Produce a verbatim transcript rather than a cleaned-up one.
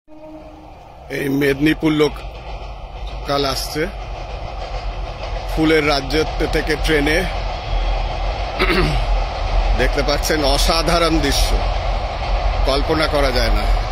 এই মেদিনীপুর লোক কাল আসছে ফুলের রাজ্য থেকে ট্রেনে। দেখতে পাচ্ছেন অসাধারণ দৃশ্য, কল্পনা করা যায় না।